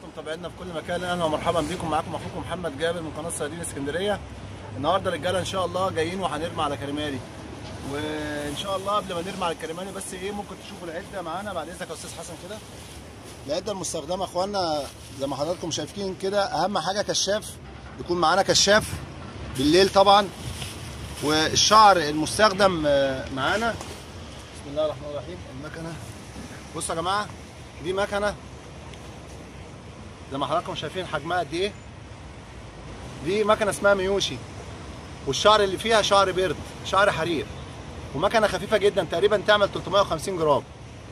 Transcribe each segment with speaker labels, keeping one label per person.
Speaker 1: متابعينا في كل مكان، اهلا ومرحبا بكم. معاكم اخوكم محمد جابر من قناه صيادين اسكندريه. النهارده رجاله ان شاء الله جايين وهنرمي على كريماري، وان شاء الله قبل ما نرمي على الكريماري بس ممكن تشوفوا العده معانا بعد اذنك يا استاذ حسن كده. العده المستخدمه يا اخوانا زي ما حضراتكم شايفين كده، اهم حاجه كشاف، يكون معانا كشاف بالليل طبعا، والشعر المستخدم معانا. بسم الله الرحمن الرحيم. المكنه بصوا يا جماعه، دي مكنه زي ما حضراتكم شايفين حجمها قد ايه. دي مكنه اسمها ميوشي، والشعر اللي فيها شعر بيرد، شعر حرير، ومكنه خفيفه جدا تقريبا تعمل 350 جرام.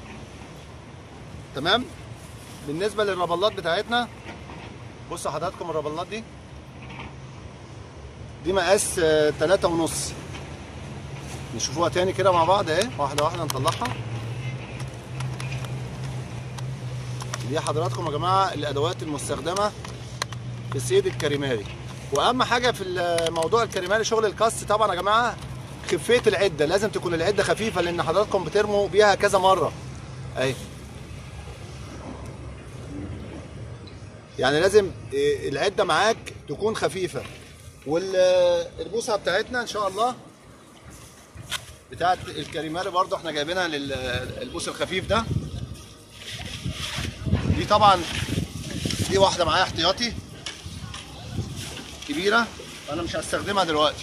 Speaker 1: تمام. بالنسبه للربلات بتاعتنا، بصوا حضراتكم الربلات دي مقاس 3.5. نشوفوها تاني كده مع بعض اهي، واحده واحده نطلعها. دي حضراتكم يا جماعه الادوات المستخدمه في صيد الكريماري. واهم حاجه في موضوع الكريماري شغل الكاست طبعا يا جماعه، خفيه العده. لازم تكون العده خفيفه لان حضراتكم بترموا بيها كذا مره اهي. يعني لازم العده معاك تكون خفيفه. والبوصه بتاعتنا ان شاء الله بتاعت الكريماري برضو احنا جايبينها للبوص الخفيف ده. دي طبعا دي واحده معايا احتياطي كبيره، انا مش هستخدمها دلوقتي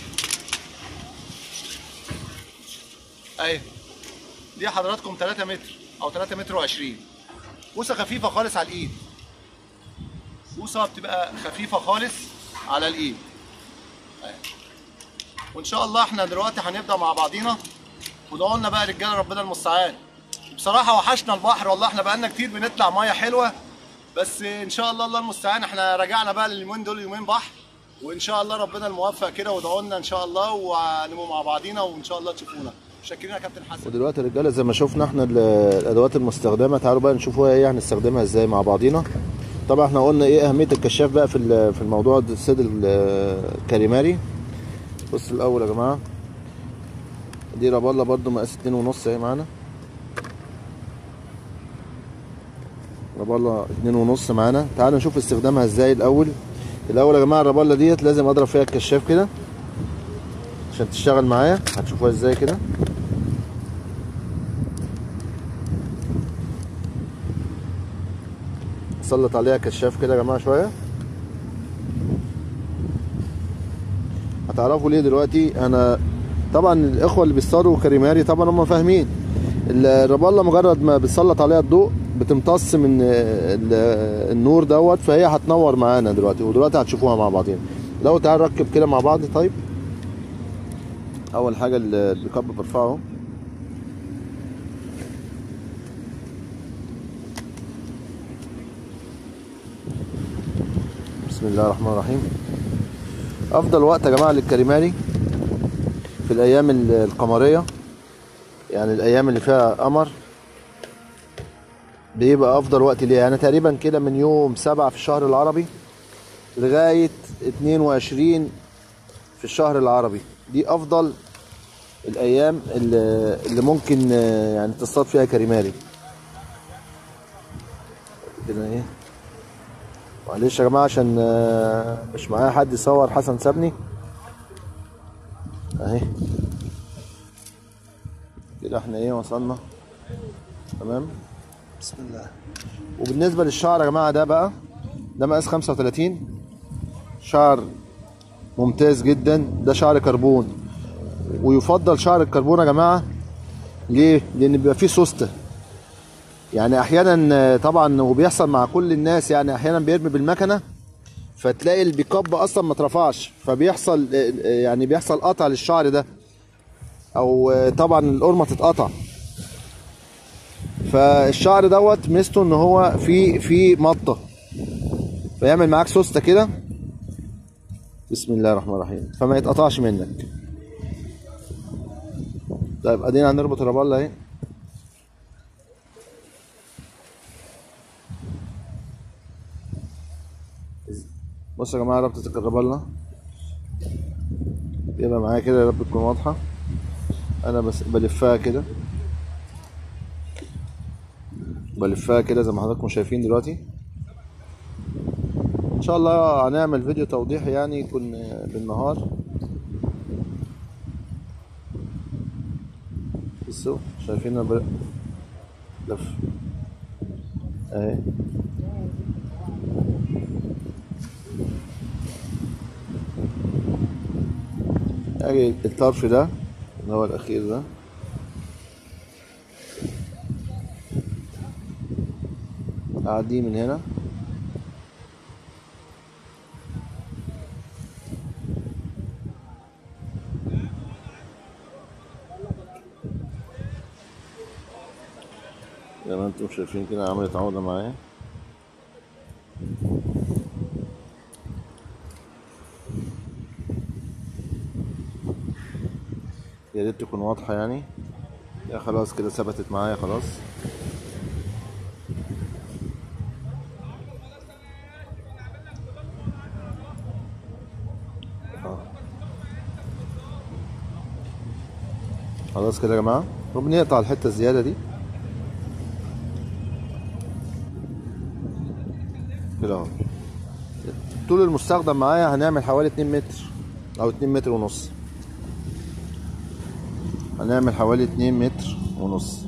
Speaker 1: اهي. دي حضراتكم 3 متر او 3 متر و20، بوصه خفيفه خالص على الايد. بوصه بتبقى خفيفه خالص على الايد اهي. وان شاء الله احنا دلوقتي هنبدا مع بعضينا، ودعوا لنا بقى رجاله ربنا المستعان. بصراحه وحشنا البحر والله، احنا بقالنا كتير بنطلع ميه حلوه، بس ان شاء الله الله المستعان احنا رجعنا بقى لليومين دول يومين بحر، وان شاء الله ربنا الموفق كده. وادعوا لنا ان شاء الله ونبقوا مع بعضينا وان شاء الله تشوفونا. شاكرين يا كابتن حسن.
Speaker 2: ودلوقتي يا رجاله زي ما شفنا احنا الادوات المستخدمه، تعالوا بقى نشوفوها ايه هنستخدمها ازاي مع بعضينا. طبعا احنا قلنا ايه اهميه الكشاف بقى في الموضوع صيد الكريماري. بصوا الاول يا جماعه، دي رابله برده مقاس 2.5 اهي معانا، رابله 2.5 معانا. تعالوا نشوف استخدامها ازاي. الاول يا جماعه الرابله ديت لازم اضرب فيها الكشاف كده عشان تشتغل معايا. هتشوفوها ازاي كده. نسلط عليها كشاف كده يا جماعه شويه. هتعرفوا ليه دلوقتي. انا طبعا الاخوه اللي بيصطادوا كريماري طبعا هم فاهمين الرابله مجرد ما بتسلط عليها الضوء بتمتص من النور دوت، فهي هتنور معانا دلوقتي، ودلوقتي هتشوفوها مع بعضين. لو تعالوا نركب كده مع بعض. طيب اول حاجه البيكاب برفعه، بسم الله الرحمن الرحيم. افضل وقت يا جماعه للكريماري في الايام القمريه، يعني الايام اللي فيها قمر بيبقى افضل وقت ليها. يعني تقريبا كده من يوم 7 في الشهر العربي لغايه 22 في الشهر العربي، دي افضل الايام اللي ممكن يعني تصطاد فيها كريماري كده ايه. معلش يا جماعه عشان مش معايا حد يصور، حسن سابني اهي كده. احنا ايه وصلنا تمام. بسم الله. وبالنسبه للشعر يا جماعه ده بقى ده مقاس 35، شعر ممتاز جدا، ده شعر كربون. ويفضل شعر الكربون يا جماعه ليه؟ لان بيبقى فيه سوسته. يعني احيانا طبعا وبيحصل مع كل الناس، يعني احيانا بيرمي بالمكنه فتلاقي البيكاب اصلا ما اترفعش، فبيحصل يعني بيحصل قطع للشعر ده، او طبعا القرمه تتقطع. فالشعر دوت ميزته ان هو في مطه، فيعمل معاك سوسته كده. بسم الله الرحمن الرحيم. فما يتقطعش منك. طيب ادينا هنربط الرابله اهي. بصوا يا جماعه ربطه الرابله يبقى معايا كده، يا رب تكون واضحه. انا بس بلفها كده، بلفها كده زي ما حضراتكم شايفين دلوقتي. شاء الله هنعمل فيديو توضيحي يعني يكون بالنهار. بصوا شايفين لف اهي. اجي الطرف ده اللي هو الاخير ده اعديه من هنا زي ما انتم شايفين كده، عملت عقدة معايا. يا ريت تكون واضحة يعني. يا خلاص كده ثبتت معايا خلاص. خلاص كده يا جماعة، وبنقطع الحتة الزيادة دي كده اهو. طول المستخدم معايا هنعمل حوالي 2 متر او 2 متر ونص. هنعمل حوالي 2 متر ونص.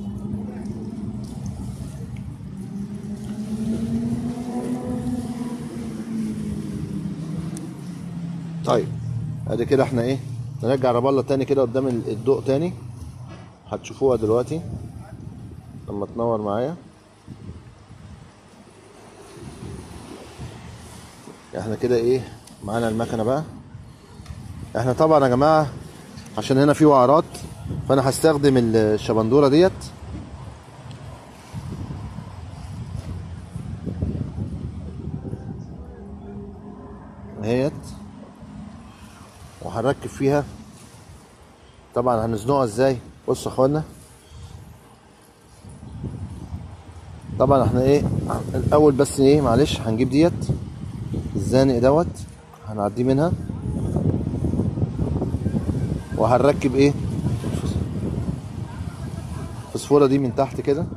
Speaker 2: طيب ادي كده احنا ايه، نرجع الرابالة تاني كده قدام الضوء تاني، هتشوفوها دلوقتي لما تنور معايا. احنا كده ايه معانا المكنه بقى. احنا طبعا يا جماعه عشان هنا في وعرات، فانا هستخدم الشبندوره ديت اهيت، وهنركب فيها. طبعا هنزنقها ازاي؟ بصوا يا اخوانا، طبعا احنا ايه الاول بس ايه معلش هنجيب ديت الزانق دوت، هنعديه منها وهنركب ايه الفسفوره دي من تحت كده.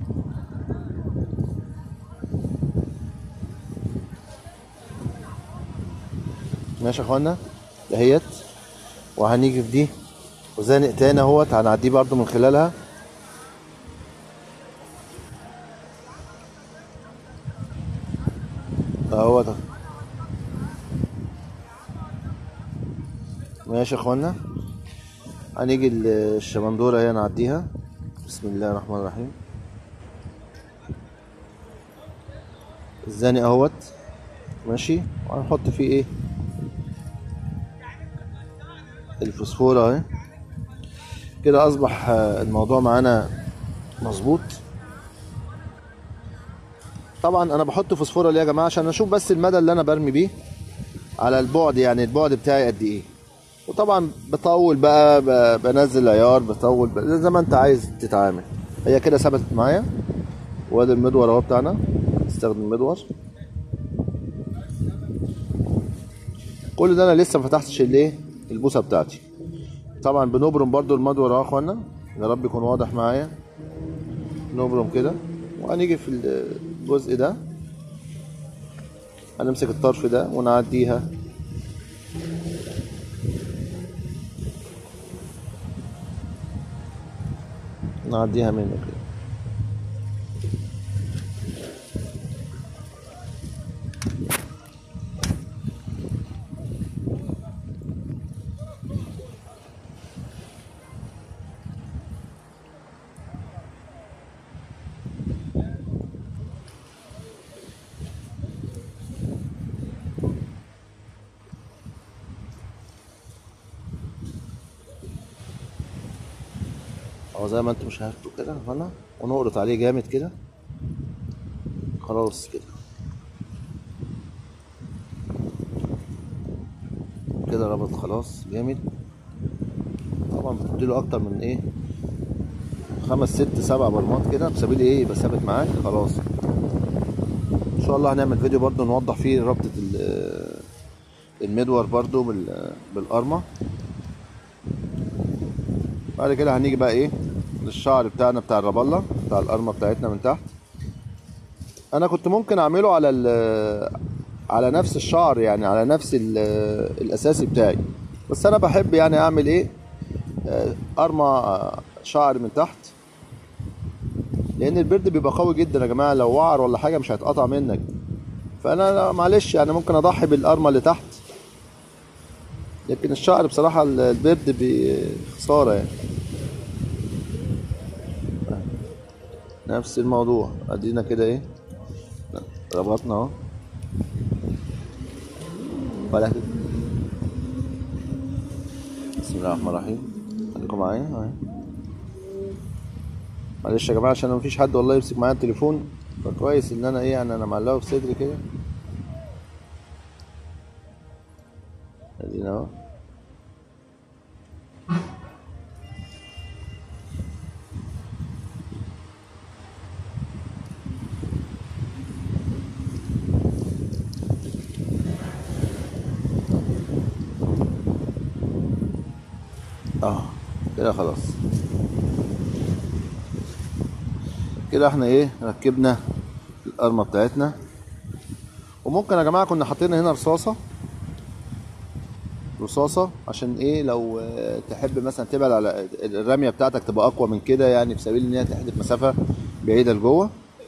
Speaker 2: ماشي يا اخوانا دهيت، وهنيجي في دي وزانق تاني اهوت هنعديه برضو من خلالها. اهوت ماشي يا اخوانا. هنيجي الشبندوره اهي نعديها. بسم الله الرحمن الرحيم. الزانق اهوت ماشي، وهنحط فيه ايه الفوسفور اهي كده. اصبح الموضوع معانا مظبوط. طبعا انا بحط فوسفوره ليه يا جماعه؟ عشان اشوف بس المدى اللي انا برمي بيه على البعد، يعني البعد بتاعي قد ايه. وطبعا بطول بقى بنزل عيار، بطول زي ما انت عايز تتعامل. هي كده ثبتت معايا، وادي المدور اهو بتاعنا. استخدم مدور. كل ده انا لسه ما فتحتش الايه البوصه بتاعتي. طبعا بنبرم برضو المدور اهو يا اخوانا، يا رب يكون واضح معايا. نبرم كده، وهنيجي في الجزء ده هنمسك الطرف ده ونعديها منه كده. اهو زي ما انتم شايفين كده هنا، ونقرط عليه جامد كده. خلاص كده ربط خلاص جامد. طبعا بتديله اكتر من ايه 5 6 7 برمات كده بسبيل ايه يبقى ثابت معاك خلاص. ان شاء الله هنعمل فيديو برضو نوضح فيه ربطة المدور برضو بالقرمة. بعد كده هنيجي بقى ايه للشعر بتاعنا بتاع الرابلة بتاع القرمة بتاعتنا من تحت. انا كنت ممكن اعمله على على نفس الشعر، يعني على نفس الاساسي بتاعي. بس انا بحب يعني اعمل ايه، ارمى شعر من تحت، لان البرد بيبقى قوي جدا يا جماعه، لو وعر ولا حاجه مش هيتقطع منك. فانا معلش يعني ممكن اضحي بالارمى اللي تحت، لكن الشعر بصراحه البرد بخساره يعني. نفس الموضوع، ادينا كده ايه ربطنا اهو ولا كده. بسم الله الرحمن الرحيم، خليكم معايا اهي. معلش يا جماعه عشان مفيش حد والله يمسك معايا التليفون، فكويس ان انا ايه يعني انا معلقه في صدري كده. ادينا اهو. كده خلاص، كده احنا ايه ركبنا الارمه بتاعتنا. وممكن يا جماعه كنا حاطين هنا رصاصه عشان ايه لو تحب مثلا تبعد على الرميه بتاعتك تبقى اقوى من كده، يعني في سبيل ان هي تحدف مسافه بعيده لجوه.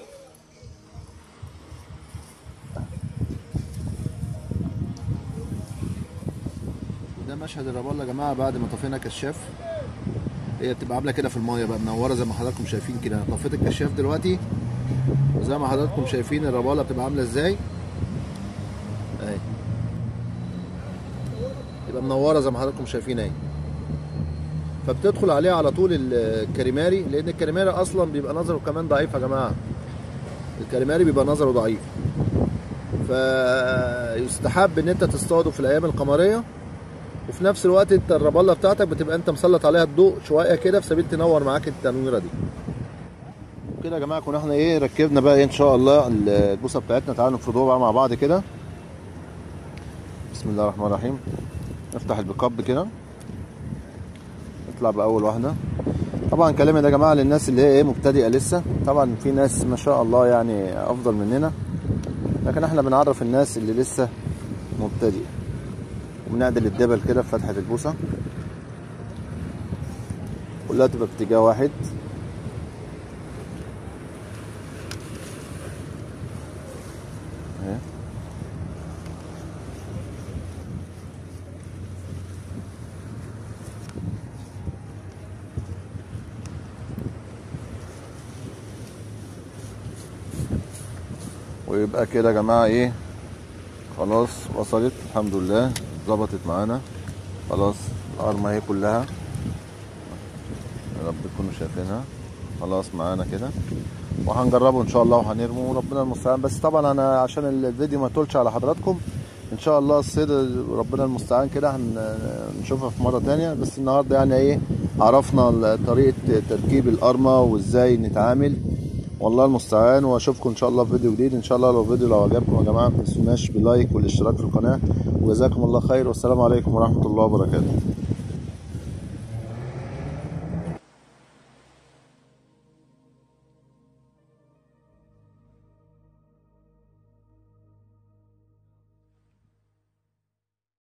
Speaker 2: ده مشهد الرابالة يا جماعه بعد ما طفينا كشاف. هي بتبقى عامله كده في المايه بقى منوره زي ما حضراتكم شايفين كده. انا طفيت الكشاف دلوقتي وزي ما حضراتكم شايفين الرابالة بتبقى عامله ازاي اهي، تبقى منوره زي ما حضراتكم شايفين اهي. فبتدخل عليها على طول الكاليماري، لان الكاليماري اصلا بيبقى نظره كمان ضعيف يا جماعه. الكاليماري بيبقى نظره ضعيف، فيستحب ان انت تصطاده في الايام القمريه، وفي نفس الوقت انت الرابالة بتاعتك بتبقى انت مسلط عليها الضوء شويه كده في سبيل تنور معاك التنويره دي. وكده يا جماعه كنا احنا ايه ركبنا بقى ان شاء الله البوصه بتاعتنا. تعالوا نفردوها بقى مع بعض كده. بسم الله الرحمن الرحيم. نفتح البيكاب كده، نطلع باول واحده. طبعا كلامي ده يا جماعه للناس اللي هي ايه مبتدئه لسه، طبعا في ناس ما شاء الله يعني افضل مننا، لكن احنا بنعرف الناس اللي لسه مبتدئه. وبنعدل الدبل كده في فتحه البوصه كلها تبقى باتجاه واحد. اهي ويبقى كده يا جماعه ايه خلاص وصلت الحمد لله، ظبطت معانا خلاص. الارمه اهي كلها يا رب تكونوا شايفينها خلاص معانا كده، وهنجربه ان شاء الله وهنرمه وربنا المستعان. بس طبعا انا عشان الفيديو ما يطولش على حضراتكم ان شاء الله الصيد ربنا المستعان كده هنشوفها في مره تانية. بس النهارده يعني ايه عرفنا طريقه تركيب الارمه وازاي نتعامل، والله المستعان. واشوفكم ان شاء الله في فيديو جديد ان شاء الله. لو الفيديو لو عجبكم يا جماعه ما تنسوناش بلايك والاشتراك في القناه، وجزاكم الله خير، والسلام عليكم ورحمه الله وبركاته.